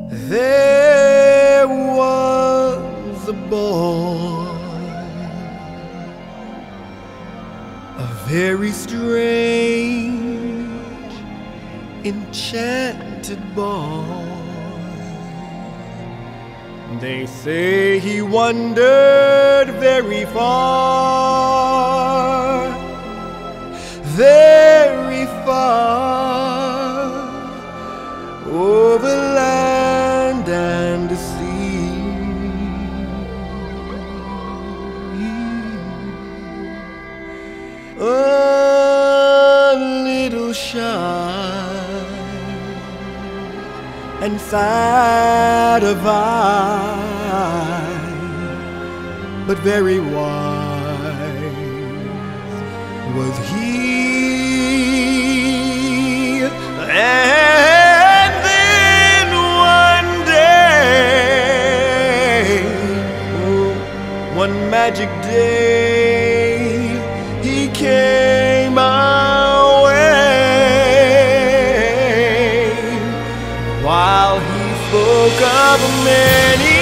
There was a boy, a very strange, enchanted boy. They say he wandered very far, very far, over land and sea. A little shy and sad of eye, but very wise was he. And then one day, one magic day, he came our way, while he spoke of many